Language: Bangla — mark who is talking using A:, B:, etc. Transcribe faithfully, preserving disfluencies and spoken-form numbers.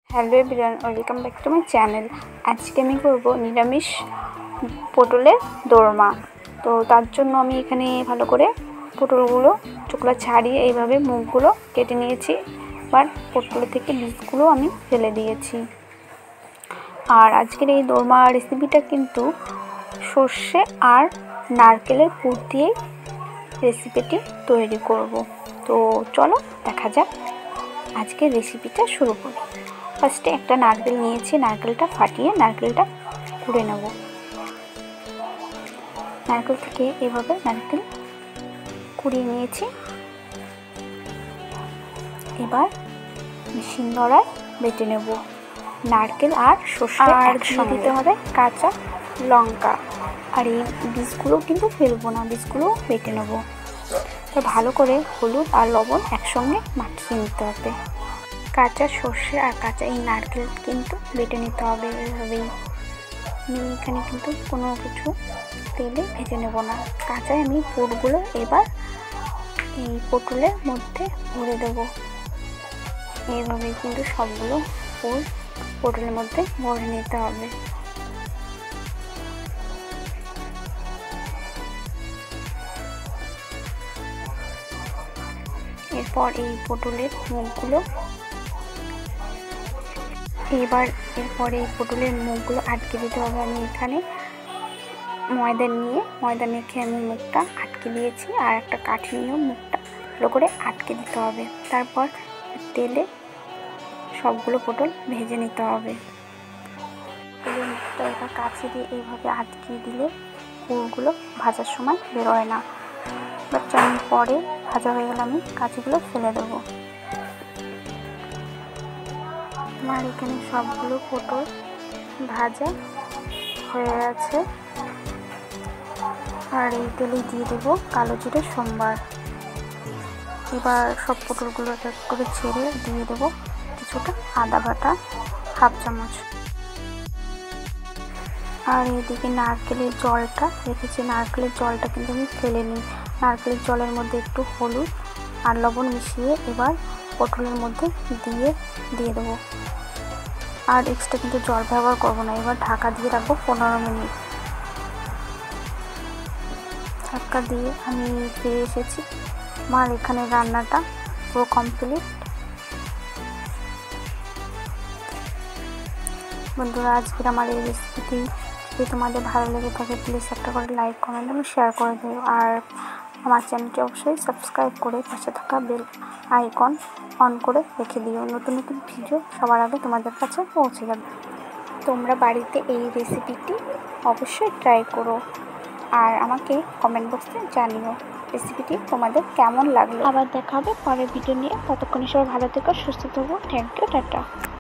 A: Hello everyone, welcome back to my channel. আজকে আমি করব নিরামিষ পটলের দোরমা। তো তার জন্য আমি এখানে ভালো করে পটলগুলো চোখলা ছাড়িয়ে এইভাবে মুখগুলো কেটে নিয়েছি। এবার পটলের থেকে বীজগুলো আমি ফেলে দিয়েছি। আর আজকের এই দোরমা রেসিপিটা কিন্তু সর্ষে আর নারকেলের পুর দিয়েই রেসিপিটি তৈরি করব। তো চলো দেখা যাক আজকের রেসিপিটা শুরু করি। ফার্স্টে একটা নারকেল নিয়েছি, নারকেলটা ফাটিয়ে নারকেলটা কুড়ে নেব। নারকেল থেকে এভাবে নারকেল কুড়িয়ে নিয়েছি। এবার শিলনোড়ায় বেটে নেব নারকেল আর সর্ষে একসঙ্গে। দিতে হবে কাঁচা লঙ্কা, আর এই বীজগুলো কিন্তু ফেলবো না, বীজগুলো বেটে নেব। তো ভালো করে হলুদ আর লবণ একসঙ্গে মাখিয়ে নিতে হবে। কাঁচা সর্ষে আর কাঁচা এই নারকেল কিন্তু বেটে নিতে হবে এভাবেই। আমি এখানে কিন্তু কোনো কিছু তেলে ভেজে নেব না, কাঁচাই আমি পুরগুলো এবার এই পটলের মধ্যে ভরে দেব। এইভাবেই কিন্তু সবগুলো পুর পটলের মধ্যে ভরে নিতে হবে। এরপর এই পটলের মুখগুলো এবার এরপরে এই পটলের মুখগুলো আটকে দিতে হবে। আমি এখানে ময়দা নিয়ে ময়দা মেখে আমি মুখটা আটকে দিয়েছি, আর একটা কাঠি নিয়েও মুখটা ভালো করে আটকে দিতে হবে। তারপর তেলে সবগুলো পটল ভেজে নিতে হবে। পটলের মুখটা এবার কাছে দিয়ে এইভাবে আটকে দিলে পুরগুলো ভাজার সময় বেরোয় না। এবার আমি পরে ভাজা হয়ে গেলে আমি কাঁচিগুলো ফেলে দেবো। আমার এখানে সবগুলো পটল ভাজা হয়ে গেছে। আর এই তেলে দিয়ে দেবো কালো জিরে সোমবার। এবার সব পটলগুলো এক করে ছেড়ে দিয়ে দেবো কিছুটা আদা বাটা হাফ চামচ। আর এইদিকে নারকেলের জলটা রেখেছি, নারকেলের জলটা কিন্তু আমি ফেলে নিই। নারকেলের জলের মধ্যে একটু হলুদ আর লবণ মিশিয়ে এবার পটলের মধ্যে দিয়ে দিয়ে দেবো। আর এক্সট্রা কিন্তু জল ব্যবহার করবো না। এবার ঢাকা দিয়ে রাখবো পনেরো মিনিট। ঢাকা দিয়ে আমি ফিরে এসেছি। আমার এখানে রান্নাটা পুরো কমপ্লিট। বন্ধুরা, আজকের আমার এই রেসিপিটি যদি তোমাদের ভালো লেগে থাকে প্লিজ একটা করে লাইক কমেন্ট এবং শেয়ার করে দিও। আর আমার চ্যানেলটি অবশ্যই সাবস্ক্রাইব করে পাশে থাকা বেল আইকন অন করে রেখে দিও। নতুন নতুন ভিডিও সবার আগে তোমাদের কাছে পৌঁছে যাবে। তোমরা বাড়িতে এই রেসিপিটি অবশ্যই ট্রাই করো আর আমাকে কমেন্ট বক্সে জানিও রেসিপিটি তোমাদের কেমন লাগলো। আবার দেখা হবে পরের ভিডিও নিয়ে। ততক্ষণে সবাই ভালো থেকো, সুস্থ থাকো। Thank you, tata.